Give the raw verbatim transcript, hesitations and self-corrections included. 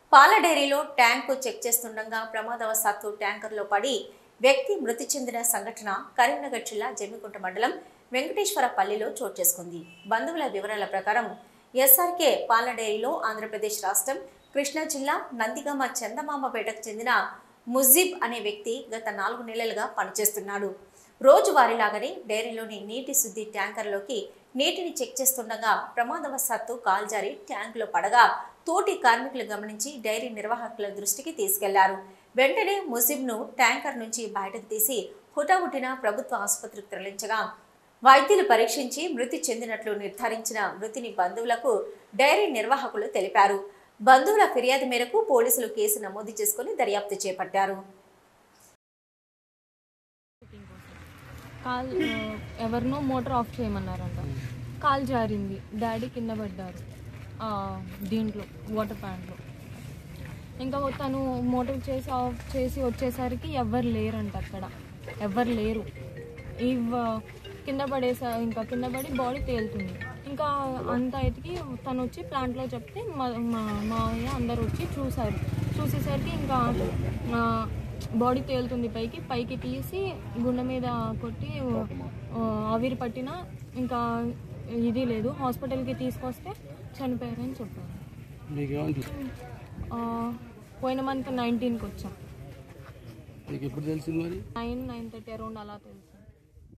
పాల డైరీలో tank check చేస్తుండగా ప్రమాదవశాత్తు ట్యాంకర్లో పడి వ్యక్తి మృతి చెందిన సంఘటన కరీంనగర్ జిల్లా జమ్మికుంట మండలం వెంకటేశ్వరపల్లిలో చోటు చేసుకుంది. బంధువుల వివరాల ప్రకారం ఎస్ఆర్కే పాల డైరీలో ఆంధ్రప్రదేశ్ రాష్ట్రం కృష్ణా జిల్లా నందిగామ చందమామపేటకు చెందిన ముజీబ్ అనే వ్యక్తి గత నాలుగు నెలలుగా పనిచేస్తున్నాడు. రోజువారీలాగానే డైరీలోని నీటి శుద్ధి ట్యాంకర్లోకి నీటిని చెక్ చేస్తుండగా ప్రమాదవశాత్తు కాల్జారి ట్యాంకులో పడగా తోటి కార్మికులు గమనించి డైరీ నిర్వాహకుల దృష్టికి తీసుకెళ్లారు. వెంటనే ముజీబ్ను ట్యాంకర్ నుంచి బయటకు తీసి హుటాహుటిన ప్రభుత్వ ఆసుపత్రికి తరలించగా వైద్యులు పరీక్షించి మృతి చెందినట్లు నిర్ధారించిన మృతిని బంధువులకు డైరీ నిర్వాహకులు తెలిపారు. బంధువుల ఫిర్యాదు మేరకు పోలీసులు కేసు నమోదు చేసుకుని దర్యాప్తు చేపట్టారు. కాల్ ఎవరినో మోటార్ ఆఫ్ చేయమన్నారంట. కాల్ జారింది, డాడీ కింద పడ్డారు దీంట్లో వాటర్ ప్యాంట్లో. ఇంకా తను మోటార్ చేసి ఆఫ్ చేసి వచ్చేసరికి ఎవ్వరు లేరంట, అక్కడ ఎవ్వరు లేరు. ఈ కింద పడేసా ఇంకా కింద పడి బాడీ తేలుతుంది. ఇంకా అంత ఎతికి తను వచ్చి ప్లాంట్లో చెప్తే మా మామయ్య అందరు వచ్చి చూసారు. చూసేసరికి ఇంకా బాడీ తేలుతుంది పైకి పైకి తీసి గుండె మీద కొట్టి ఆవిరి పట్టిన ఇంకా ఇది లేదు, హాస్పిటల్కి తీసుకొస్తే చనిపోయారని చెప్పారు. పోయిన మంత్ నైన్టీన్కి వచ్చాం. నైన్ నైన్ థర్టీ అరౌండ్ అలా తెలుసు.